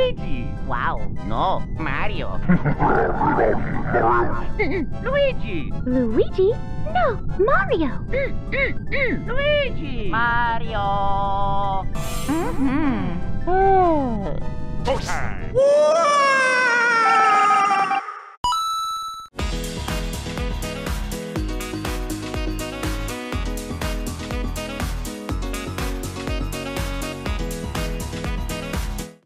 Luigi! Wow. No, Mario. Luigi! Luigi? No, Mario. Luigi! Mario. Mm-hmm. Go time!